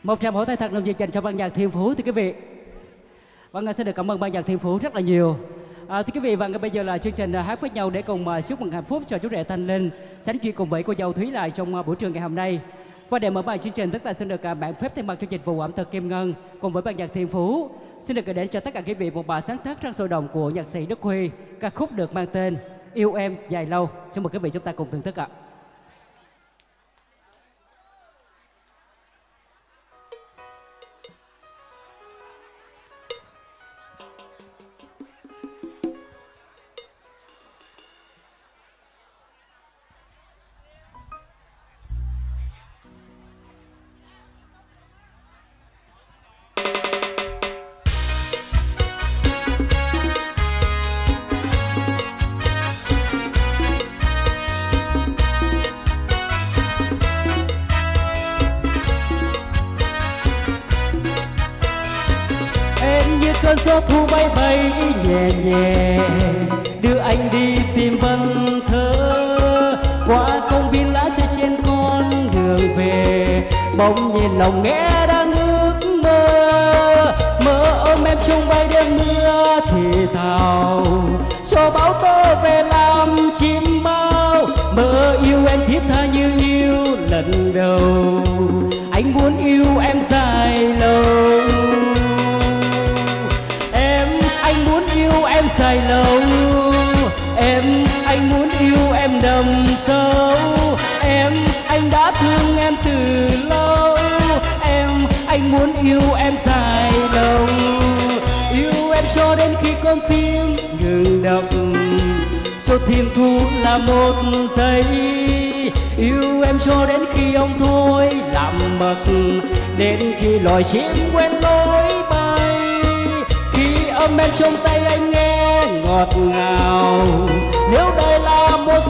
Một tràng vỗ tay thật nồng nhiệt dành cho ban nhạc Thiên Phú thưa quý vị. Vâng, xin được cảm ơn ban nhạc Thiên Phú rất là nhiều. Thưa quý vị, và ngay bây giờ là chương trình hát với nhau để cùng chúc mừng hạnh phúc cho chú rể Thanh Linh sánh duyên cùng với cô dâu Thúy Lại trong buổi trưa ngày hôm nay. Và để mở bài chương trình, tất cả xin được bạn phép thay mặt cho dịch vụ ẩm thực Kim Ngân cùng với ban nhạc Thiên Phú xin được gửi đến cho tất cả quý vị một bài sáng tác rất sôi động của nhạc sĩ Đức Huy, ca khúc được mang tên Yêu Em Dài Lâu. Xin mời quý vị chúng ta cùng thưởng thức ạ. Cơn gió thu bay bay nhẹ nhẹ đưa anh đi tìm vần thơ qua công viên lá rơi trên con đường về. Bỗng nhìn lòng nghe đang ước mơ, mơ ôm em trong bay đêm mưa thì thào cho báo tơ về làm chim bao. Mơ yêu em thiết tha như yêu lần đầu, anh muốn yêu em dài lâu. Anh muốn yêu em dài lâu, anh muốn yêu em đậm sâu. Anh đã thương em từ lâu, anh muốn yêu em dài lâu. Yêu em cho đến khi con tim ngừng đập, cho thiên thu là một giây. Yêu em cho đến khi ông thôi làm mật, đến khi loài chim quen lối bay. Ôm em trong tay anh nghe ngọt ngào,